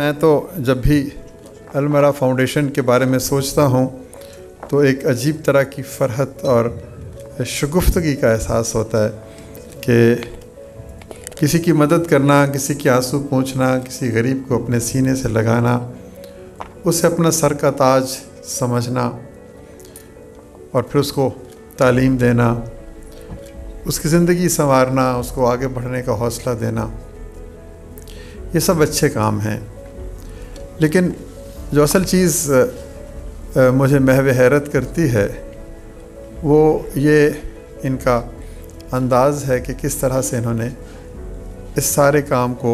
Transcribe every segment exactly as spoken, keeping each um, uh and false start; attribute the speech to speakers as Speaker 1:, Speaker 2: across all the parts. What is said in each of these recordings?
Speaker 1: میں تو جب بھی المرا فاؤنڈیشن کے بارے میں سوچتا ہوں تو ایک عجیب طرح کی فرحت اور شگفتگی کا احساس ہوتا ہے کہ کسی کی مدد کرنا، کسی کے آنسو پوچھنا، کسی غریب کو اپنے سینے سے لگانا، اسے اپنا سر کا تاج سمجھنا اور پھر اس کو تعلیم دینا، اس کی زندگی سنوارنا، اس کو آگے بڑھنے کا حوصلہ دینا، یہ سب اچھے کام ہیں۔ لیکن جو اصل چیز مجھے محو حیرت کرتی ہے وہ یہ ان کا انداز ہے کہ کس طرح سے انہوں نے اس سارے کام کو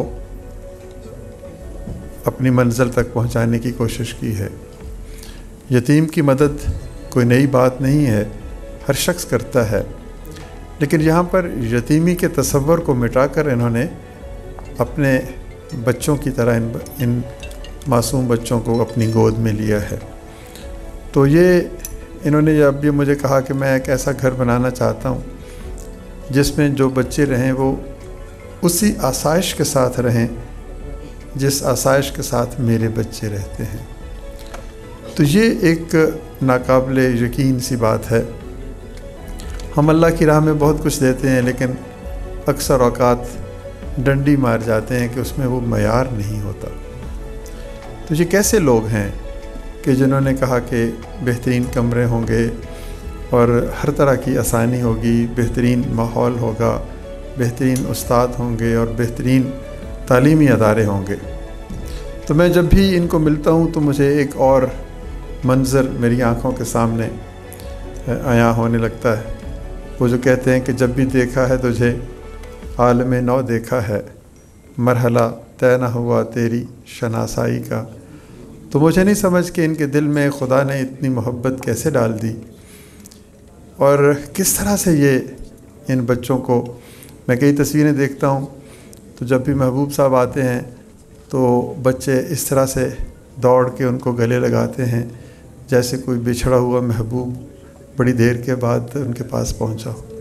Speaker 1: اپنی منزل تک پہنچانے کی کوشش کی ہے۔ یتیم کی مدد کوئی نئی بات نہیں ہے، ہر شخص کرتا ہے، لیکن یہاں پر یتیمی کے تصور کو مٹا کر انہوں نے اپنے بچوں کی طرح ان ان معصوم بچوں کو اپنی گود میں لیا ہے۔ تو یہ انہوں نے اب یہ مجھے کہا کہ میں ایک ایسا گھر بنانا چاہتا ہوں جس میں جو بچے رہیں وہ اسی آسائش کے ساتھ رہیں جس آسائش کے ساتھ میرے بچے رہتے ہیں۔ تو یہ ایک ناقابل یقین سی بات ہے۔ ہم اللہ کی راہ میں بہت کچھ دیتے ہیں لیکن اکثر اوقات ڈنڈی مار جاتے ہیں کہ اس میں وہ معیار نہیں ہوتا۔ تو یہ کیسے لوگ ہیں کہ جنہوں نے کہا کہ بہترین کمرے ہوں گے اور ہر طرح کی آسانی ہوگی، بہترین ماحول ہوگا، بہترین استاد ہوں گے اور بہترین تعلیمی ادارے ہوں گے۔ تو میں جب بھی ان کو ملتا ہوں تو مجھے ایک اور منظر میری آنکھوں کے سامنے عیاں ہونے لگتا ہے۔ وہ جو کہتے ہیں کہ جب بھی دیکھا ہے تجھے عالم نو دیکھا ہے، مرحلہ طے نہ ہوا تیری شناسائی کا۔ تو مجھے نہیں سمجھ کہ ان کے دل میں خدا نے اتنی محبت کیسے ڈال دی اور کس طرح سے یہ ان بچوں کو، میں کئی تصویریں دیکھتا ہوں تو جب بھی محبوب صاحب آتے ہیں تو بچے اس طرح سے دوڑ کے ان کو گلے لگاتے ہیں جیسے کوئی بچھڑا ہوا محبوب بڑی دیر کے بعد ان کے پاس پہنچا ہو۔